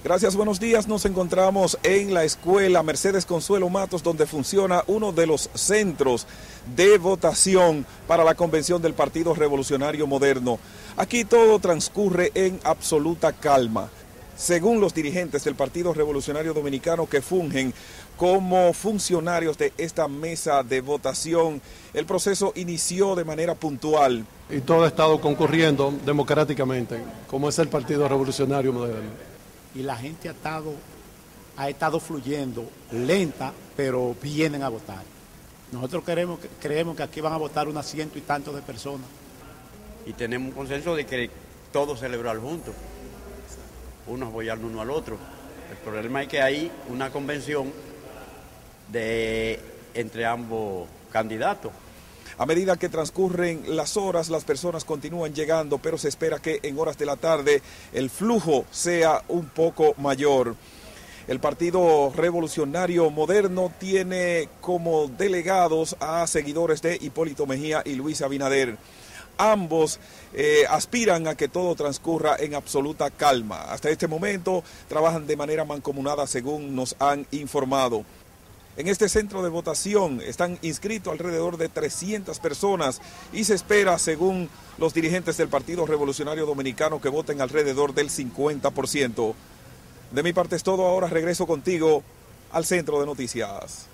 Gracias, buenos días. Nos encontramos en la escuela Mercedes Consuelo Matos, donde funciona uno de los centros de votación para la convención del Partido Revolucionario Moderno. Aquí todo transcurre en absoluta calma. Según los dirigentes del Partido Revolucionario Dominicano que fungen como funcionarios de esta mesa de votación, el proceso inició de manera puntual. Y todo ha estado concurriendo democráticamente, como es el Partido Revolucionario Moderno. Y la gente ha estado fluyendo, lenta, pero vienen a votar. Nosotros creemos que aquí van a votar unas 100 y tantos de personas. Y tenemos un consenso de que todos celebrar juntos, unos apoyar uno al otro. El problema es que hay una convención entre ambos candidatos. A medida que transcurren las horas, las personas continúan llegando, pero se espera que en horas de la tarde el flujo sea un poco mayor. El Partido Revolucionario Moderno tiene como delegados a seguidores de Hipólito Mejía y Luis Abinader. Ambos aspiran a que todo transcurra en absoluta calma. Hasta este momento trabajan de manera mancomunada, según nos han informado. En este centro de votación están inscritos alrededor de 300 personas y se espera, según los dirigentes del Partido Revolucionario Dominicano, que voten alrededor del 50%. De mi parte es todo, ahora regreso contigo al Centro de Noticias.